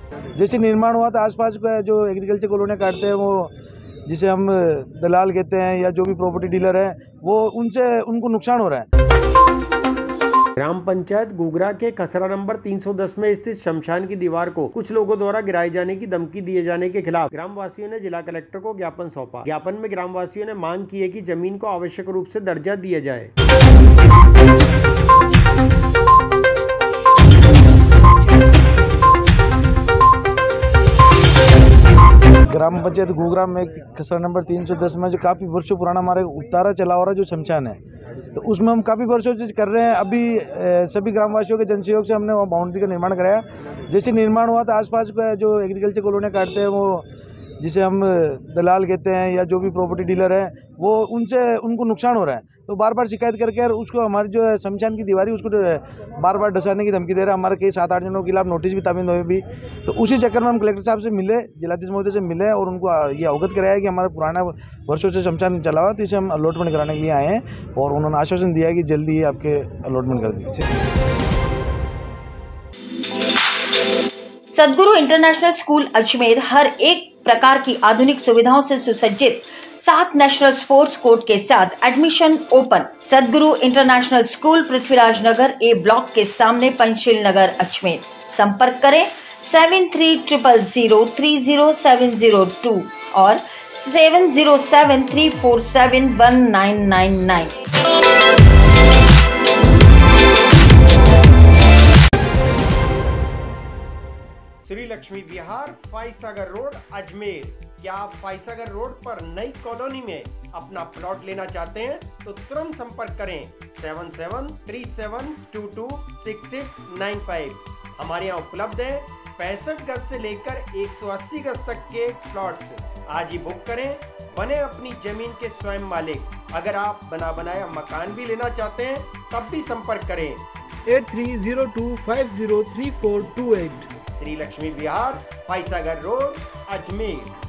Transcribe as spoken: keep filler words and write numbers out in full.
जैसे निर्माण हुआ था आसपास का जो एग्रीकल्चर कॉलोनियाँ काटते हैं वो जिसे हम दलाल कहते हैं या जो भी प्रॉपर्टी डीलर है वो उनसे उनको नुकसान हो रहा है। ग्राम पंचायत गुगरा के खसरा नंबर तीन सौ दस में स्थित शमशान की दीवार को कुछ लोगों द्वारा गिराए जाने की धमकी दिए जाने के खिलाफ ग्राम वासियों ने जिला कलेक्टर को ज्ञापन सौंपा। ज्ञापन में ग्राम वासियों ने मांग की है कि जमीन को आवश्यक रूप से दर्जा दिया जाए। ग्राम पंचायत गुगरा में खसरा नंबर तीन सौ दस में जो काफ़ी वर्षों पुराना हमारे उतारा चला हो रहा जो शमशान है, तो उसमें हम काफ़ी वर्षों से कर रहे हैं। अभी सभी ग्रामवासियों के जनसहयोग से हमने वहाँ बाउंड्री का निर्माण कराया। जैसे निर्माण हुआ था आसपास का जो एग्रीकल्चर कॉलोनियाँ काटते हैं वो जिसे हम दलाल कहते हैं या जो भी प्रॉपर्टी डीलर है वो उनसे उनको नुकसान हो रहा है, तो बार बार शिकायत करके और उसको हमारी जो है शमशान की दीवारी उसको बार बार डसाने की धमकी दे रहा है। हमारे कई सात आठ जनों के खिलाफ नोटिस भी तामील हुए भी, तो उसी चक्कर में हम कलेक्टर साहब से मिले, जिलाधीश महोदय से मिले और उनको ये अवगत कराया कि हमारा पुराना वर्षों से शमशान चला हुआ तो इसे हम अलॉटमेंट कराने के लिए आए हैं और उन्होंने आश्वासन दिया कि जल्दी ही आपके अलॉटमेंट कर दीजिए। सदगुरु इंटरनेशनल स्कूल अजमेर हर एक प्रकार की आधुनिक सुविधाओं से सुसज्जित सात नेशनल स्पोर्ट्स कोर्ट के साथ admission open. Sadguru international school Prithviraj Nagar A block के सामने पंचशील नगर अजमेर। संपर्क करें seven three triple zero three zero seven zero two और seven zero seven three four seven one nine nine nine. Shri Lakshmi Vihar Foy Sagar road Ajmer. क्या आप फाइसागर रोड पर नई कॉलोनी में अपना प्लॉट लेना चाहते हैं तो तुरंत संपर्क करें seven seven three seven two two six six nine five. हमारे यहाँ उपलब्ध है पैंसठ गज से लेकर एक सौ अस्सी गज तक के प्लॉट्स। आज ही बुक करें, बने अपनी जमीन के स्वयं मालिक। अगर आप बना बनाया मकान भी लेना चाहते हैं तब भी संपर्क करें eight three zero two five zero three four two eight. Shri Lakshmi Vihar Foy Sagar road Ajmer.